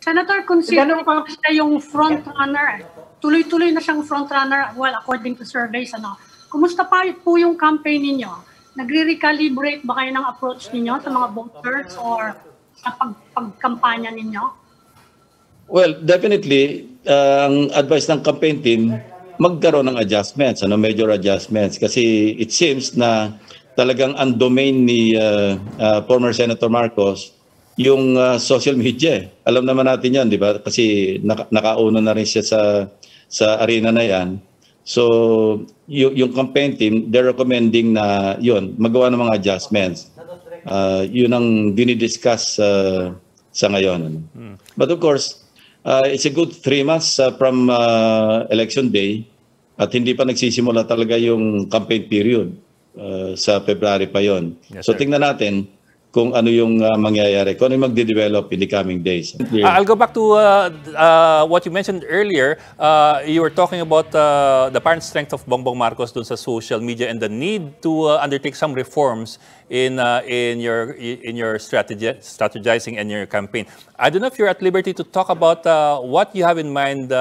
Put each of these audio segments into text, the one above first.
Senator, consider ko siya yung front-runner. Tuloy-tuloy na siyang front-runner, well, according to surveys. Kumusta pa po yung campaign ninyo? Nagre-recalibrate ba kayo ng approach ninyo sa mga voters or sa pagkampanya ninyo? Well, definitely, ang advice ng campaign team, magkaroon ng adjustments, major adjustments. Kasi it seems na talagang ang domain ni former Senator Marcos, yung social media. Alam naman natin yan, di ba? Kasi nakauno na rin siya sa arena na yan. So, yung campaign team, they're recommending na yun, magawa ng mga adjustments. Yun ang dinidiscuss sa ngayon. But of course, it's a good 3 months from election day at hindi pa nagsisimula talaga yung campaign period. Sa February pa yon. Yes, so tingnan natin kung ano yung mangyayari, kung ano yung magde-develop in the coming days. I'll go back to what you mentioned earlier. You were talking about the apparent strength of Bongbong Marcos dun sa social media and the need to undertake some reforms in your strategizing and your campaign. I don't know if you're at liberty to talk about what you have in mind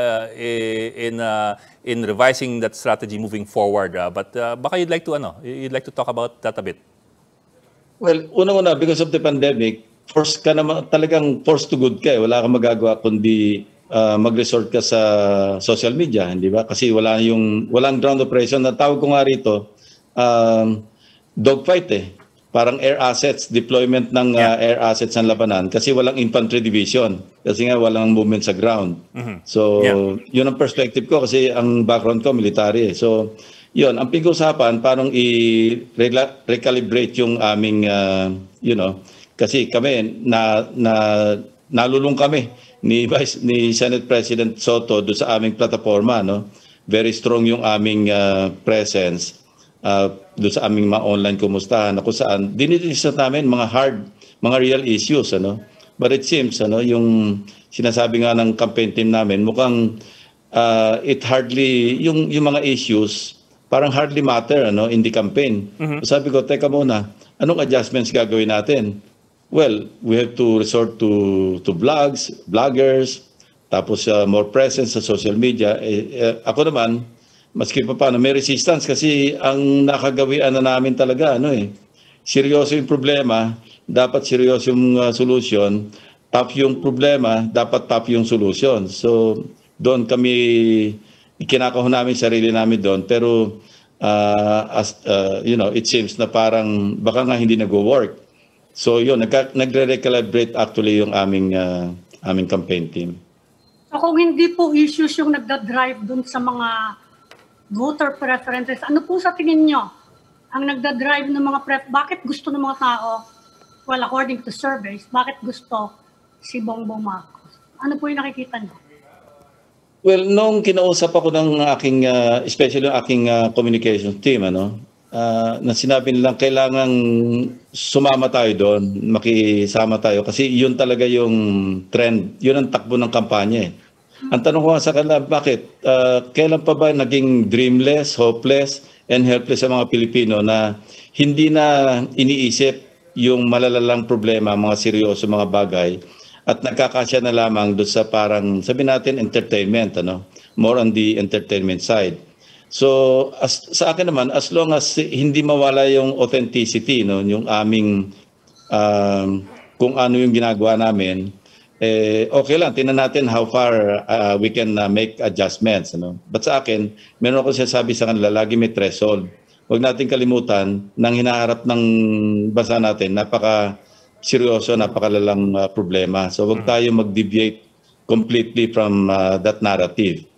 in revising that strategy moving forward. But baka you'd like to talk about that a bit. Well, una-una, because of the pandemic, talagang forced to good ka. Wala kang magagawa kundi mag-resort ka sa social media, hindi ba? Kasi walang ground operation. Natawag ko nga rito, dogfight eh. Parang air assets, deployment ng air assets ng labanan kasi walang infantry division. Kasi nga walang movement sa ground. So, yun ang perspective ko kasi ang background ko military eh. So, yun, ang pinag-usapan, parang i-recalibrate yung aming, kasi kami, nalulung kami ni Senate President Soto doon sa aming plataforma, no? Very strong yung aming presence doon sa aming mga online kumustahan, na kung saan, dinidiscuss namin mga real issues, But it seems, yung sinasabi nga ng campaign team namin, mukhang it hardly, yung mga issues, parang hardly matter in the campaign. Sabi ko, teka muna, anong adjustments gagawin natin? Well, we have to resort to vloggers, tapos more presence sa social media. Ako naman, maski pa paano, may resistance kasi ang nakagawian na namin talaga, seryoso yung problema, dapat seryoso yung solution, tough yung problema, dapat tough yung solution. So, doon kami ikinakahon namin sarili namin doon, pero it seems na parang baka nga hindi nag-work. So yun, nagre-recalibrate actually yung aming campaign team. So kung hindi po issues yung nagda-drive doon sa mga voter preferences, ano po sa tingin nyo ang nagda-drive ng mga bakit gusto ng mga tao, well, according to surveys, bakit gusto si Bongbong Marcos? Ano po yung nakikita nyo? Well, nung kinausap ako ng aking, especially yung aking communication team, na sinabi nilang kailangan sumama tayo doon, makisama tayo, kasi yun talaga yung trend, yun ang takbo ng kampanya. Ang tanong ko sa kanila, bakit? Kailan pa ba naging dreamless, hopeless, and helpless sa mga Pilipino na hindi na iniisip yung malalalang problema, mga seryoso, mga bagay, at nagkakasya na lamang doon sa parang, sabi natin, entertainment, more on the entertainment side. So, sa akin naman, as long as hindi mawala yung authenticity, yung aming, kung ano yung ginagawa namin, okay lang, tingnan natin how far we can make adjustments. But sa akin, meron ako sinasabi sa kanila, lagi may threshold. Huwag natin kalimutan, nang hinaharap ng bansa natin, seryoso, napakalalang problema. So, huwag tayo mag-deviate completely from that narrative.